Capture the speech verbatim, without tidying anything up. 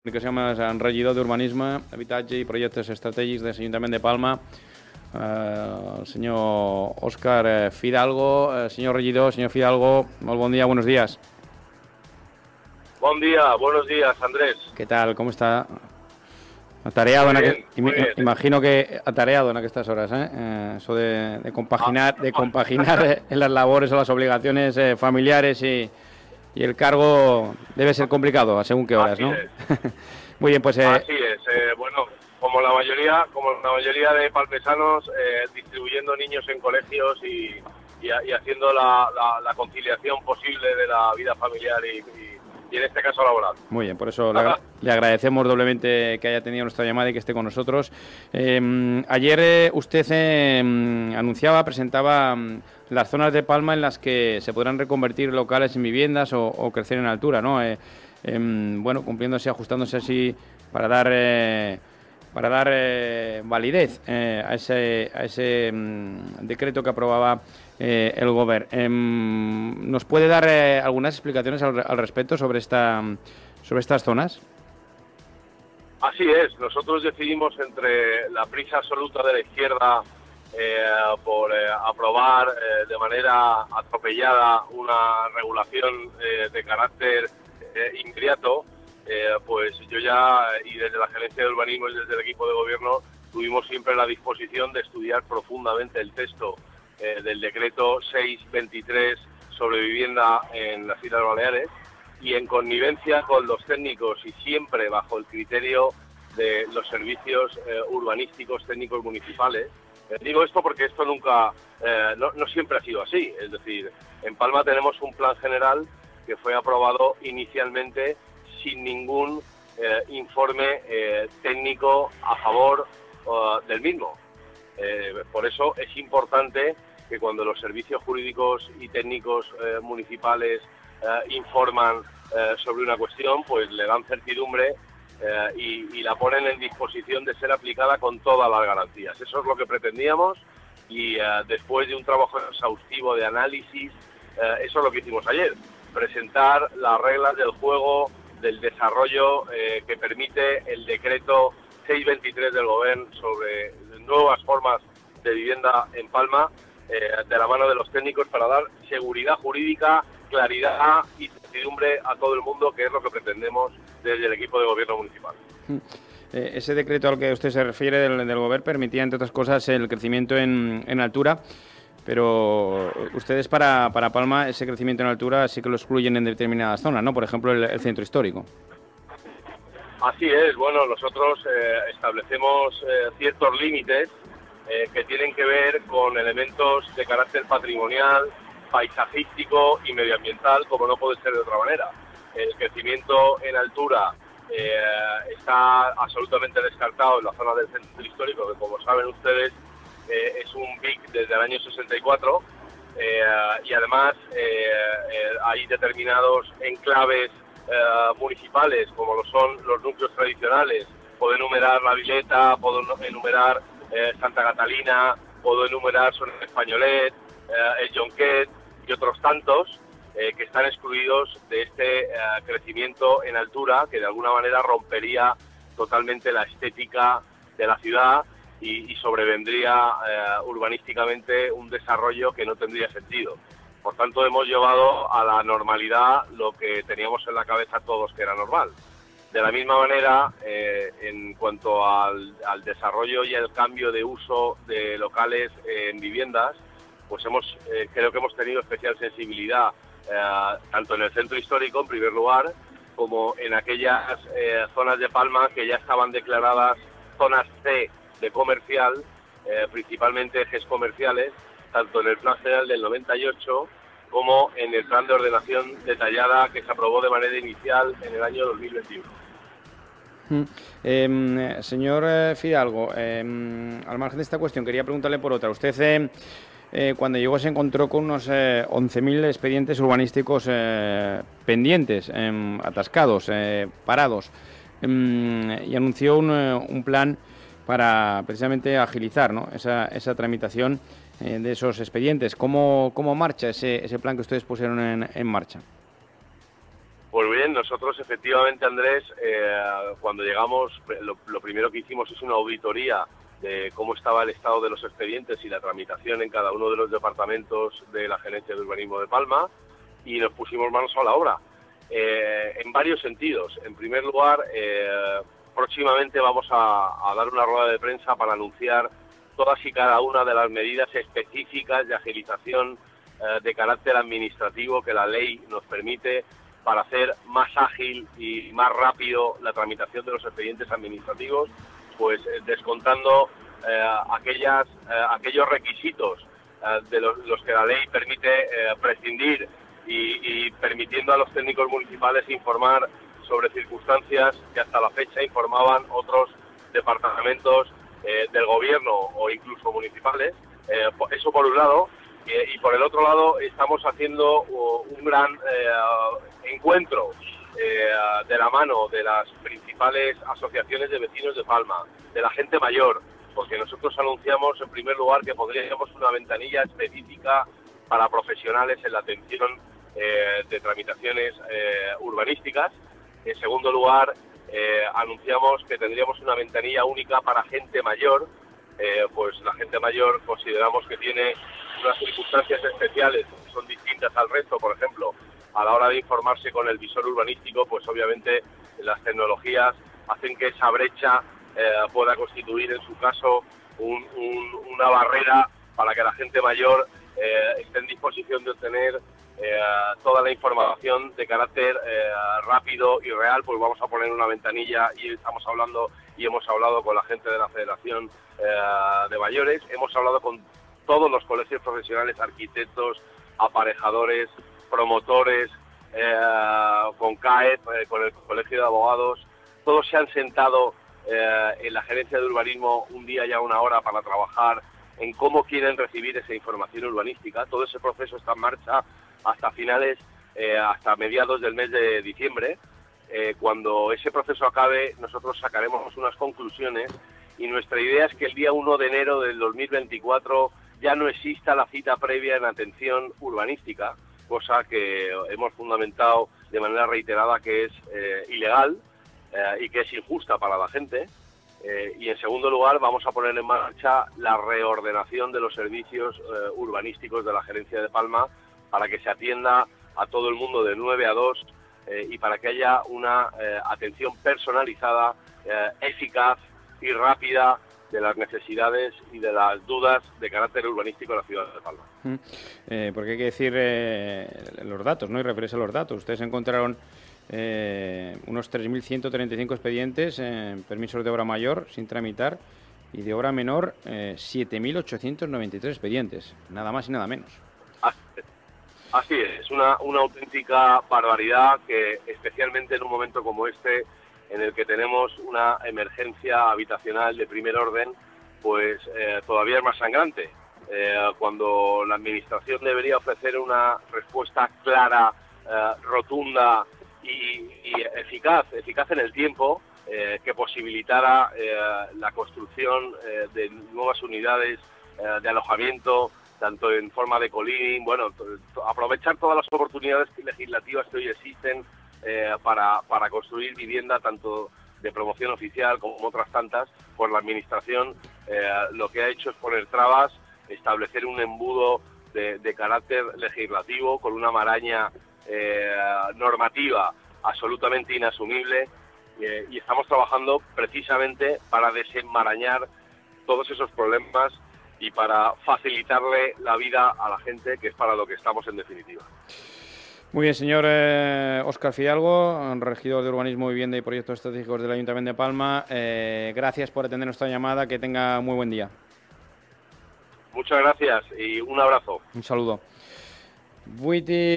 Comunicacions en regidor d'Urbanisme, Habitatge i Projectes Estratègics de l'Ajuntament de Palma, eh, el senyor Óscar Fidalgo. Eh, señor regidor, señor Fidalgo, muy buen día, buenos días. Buen día, buenos días, Andrés. ¿Qué tal? ¿Cómo está? Atareado, muy en bien, aqu... muy bien. Imagino que atareado en estas horas, ¿eh? Eh, eso de, de compaginar, de compaginar en las labores o las obligaciones eh, familiares y, y el cargo debe ser complicado, a según qué horas, Así ¿no? es. Muy bien, pues... Eh... Así es. Eh, bueno, como la mayoría, como la mayoría de palmesanos, eh, distribuyendo niños en colegios y, y, y haciendo la, la, la conciliación posible de la vida familiar y, y y en este caso laboral. Muy bien, por eso le, agra le agradecemos doblemente que haya tenido nuestra llamada y que esté con nosotros. Eh, ayer eh, usted eh, anunciaba, presentaba um, las zonas de Palma en las que se podrán reconvertir locales en viviendas o, o crecer en altura, ¿no? Eh, eh, bueno, cumpliéndose, ajustándose así para dar... Eh, para dar eh, validez eh, a ese, a ese mm, decreto que aprobaba eh, el Gobierno. Eh, ¿Nos puede dar eh, algunas explicaciones al, al respecto sobre, esta, sobre estas zonas? Así es. Nosotros decidimos, entre la prisa absoluta de la izquierda eh, por eh, aprobar eh, de manera atropellada una regulación eh, de carácter eh, inmediato, Eh, pues yo ya, y desde la Gerencia de Urbanismo y desde el equipo de gobierno, tuvimos siempre la disposición de estudiar profundamente el texto eh, del decreto seiscientos veintitrés sobre vivienda en las Islas Baleares, y en connivencia con los técnicos y siempre bajo el criterio de los servicios eh, urbanísticos técnicos municipales. Eh, digo esto porque esto nunca, eh, no, no siempre ha sido así. Es decir, en Palma tenemos un plan general que fue aprobado inicialmente sin ningún eh, informe eh, técnico a favor uh, del mismo. Eh, por eso es importante que cuando los servicios jurídicos y técnicos eh, municipales eh, informan eh, sobre una cuestión, pues le dan certidumbre eh, y, y la ponen en disposición de ser aplicada con todas las garantías. Eso es lo que pretendíamos y eh, después de un trabajo exhaustivo de análisis, eh, eso es lo que hicimos ayer, presentar las reglas del juego del desarrollo eh, que permite el decreto seiscientos veintitrés del Gobierno sobre nuevas formas de vivienda en Palma, eh, de la mano de los técnicos, para dar seguridad jurídica, claridad y certidumbre a todo el mundo, que es lo que pretendemos desde el equipo de gobierno municipal. Eh, ese decreto al que usted se refiere del, del Gobierno permitía, entre otras cosas, el crecimiento en, en altura, pero ustedes para, para Palma ese crecimiento en altura sí que lo excluyen en determinadas zonas, ¿no? Por ejemplo, el, el centro histórico. Así es. Bueno, nosotros eh, establecemos eh, ciertos límites eh, que tienen que ver con elementos de carácter patrimonial, paisajístico y medioambiental, como no puede ser de otra manera. El crecimiento en altura eh, está absolutamente descartado en la zona del centro histórico, que, como saben ustedes, Eh, es un B I C desde el año sesenta y cuatro eh, y además eh, eh, hay determinados enclaves eh, municipales, como lo son los núcleos tradicionales. Puedo enumerar La Vileta, puedo enumerar eh, Santa Catalina, puedo enumerar Son Españolet, eh, El Jonquet y otros tantos eh, que están excluidos de este eh, crecimiento en altura, que de alguna manera rompería totalmente la estética de la ciudad y, y sobrevendría eh, urbanísticamente un desarrollo que no tendría sentido. Por tanto, hemos llevado a la normalidad lo que teníamos en la cabeza todos que era normal. De la misma manera, eh, en cuanto al, al desarrollo y el cambio de uso de locales eh, en viviendas, pues hemos eh, creo que hemos tenido especial sensibilidad, eh, tanto en el centro histórico, en primer lugar, como en aquellas eh, zonas de Palma que ya estaban declaradas zonas C de comercial, eh, principalmente ejes comerciales, tanto en el Plan General del noventa y ocho como en el Plan de Ordenación Detallada que se aprobó de manera inicial en el año dos mil veintiuno. Eh, señor Fidalgo, eh, al margen de esta cuestión, quería preguntarle por otra. Usted, eh, eh, cuando llegó, se encontró con unos eh, once mil expedientes urbanísticos eh, pendientes, eh, atascados, eh, parados, eh, y anunció un, un plan para precisamente agilizar, ¿no?, esa, esa tramitación eh, de esos expedientes. ¿Cómo, cómo marcha ese, ese plan que ustedes pusieron en, en marcha? Pues bien, nosotros efectivamente, Andrés, eh, cuando llegamos, lo, lo primero que hicimos es una auditoría de cómo estaba el estado de los expedientes y la tramitación en cada uno de los departamentos de la Gerencia de Urbanismo de Palma, y nos pusimos manos a la obra, eh, en varios sentidos. En primer lugar, eh, próximamente vamos a, a dar una rueda de prensa para anunciar todas y cada una de las medidas específicas de agilización eh, de carácter administrativo que la ley nos permite para hacer más ágil y más rápido la tramitación de los expedientes administrativos, pues eh, descontando eh, aquellas, eh, aquellos requisitos eh, de los, los que la ley permite eh, prescindir y, y permitiendo a los técnicos municipales informar sobre circunstancias que hasta la fecha informaban otros departamentos eh, del gobierno o incluso municipales. Eh, eso por un lado, eh, y por el otro lado estamos haciendo uh, un gran eh, encuentro eh, de la mano de las principales asociaciones de vecinos de Palma, de la gente mayor, porque nosotros anunciamos en primer lugar que pondríamos una ventanilla específica para profesionales en la atención eh, de tramitaciones eh, urbanísticas. En segundo lugar, eh, anunciamos que tendríamos una ventanilla única para gente mayor, eh, pues la gente mayor consideramos que tiene unas circunstancias especiales que son distintas al resto. Por ejemplo, a la hora de informarse con el visor urbanístico, pues obviamente las tecnologías hacen que esa brecha eh, pueda constituir en su caso un, un, una barrera para que la gente mayor eh, esté en disposición de obtener eh, toda la información de carácter eh, rápido y real. Pues vamos a poner una ventanilla y estamos hablando y hemos hablado con la gente de la Federación eh, de Mayores, hemos hablado con todos los colegios profesionales, arquitectos, aparejadores, promotores, eh, con C A E P, eh, con el Colegio de Abogados. Todos se han sentado eh, en la Gerencia de Urbanismo un día y a una hora para trabajar en cómo quieren recibir esa información urbanística. Todo ese proceso está en marcha hasta finales, eh, hasta mediados del mes de diciembre. Eh, cuando ese proceso acabe, nosotros sacaremos unas conclusiones y nuestra idea es que el día uno de enero del dos mil veinticuatro ya no exista la cita previa en atención urbanística, cosa que hemos fundamentado de manera reiterada que es eh, ilegal eh, y que es injusta para la gente. Eh, y en segundo lugar vamos a poner en marcha la reordenación de los servicios eh, urbanísticos de la Gerencia de Palma para que se atienda a todo el mundo de nueve a dos eh, y para que haya una eh, atención personalizada, eh, eficaz y rápida de las necesidades y de las dudas de carácter urbanístico de la ciudad de Palma. Mm. Eh, porque hay que decir eh, los datos, ¿no? Y referirse a los datos. Ustedes encontraron eh, unos tres mil ciento treinta y cinco expedientes en permisos de obra mayor sin tramitar y de obra menor eh, siete mil ochocientos noventa y tres expedientes, nada más y nada menos. Así es, Así es una, una auténtica barbaridad que, especialmente en un momento como este, en el que tenemos una emergencia habitacional de primer orden, pues eh, todavía es más sangrante. Eh, cuando la Administración debería ofrecer una respuesta clara, eh, rotunda y, y eficaz, eficaz en el tiempo, eh, que posibilitara eh, la construcción eh, de nuevas unidades eh, de alojamiento, tanto en forma de co-living, bueno, aprovechar todas las oportunidades legislativas que hoy existen Eh, para, para construir vivienda tanto de promoción oficial como otras tantas. Pues la Administración eh, lo que ha hecho es poner trabas, establecer un embudo de, de carácter legislativo con una maraña eh, normativa absolutamente inasumible eh, y estamos trabajando precisamente para desenmarañar todos esos problemas y para facilitarle la vida a la gente, que es para lo que estamos en definitiva. Muy bien, señor eh, Óscar Fidalgo, regidor de Urbanismo, Vivienda y Proyectos Estratégicos del Ayuntamiento de Palma. Eh, gracias por atender nuestra llamada. Que tenga muy buen día. Muchas gracias y un abrazo. Un saludo. Vuiti...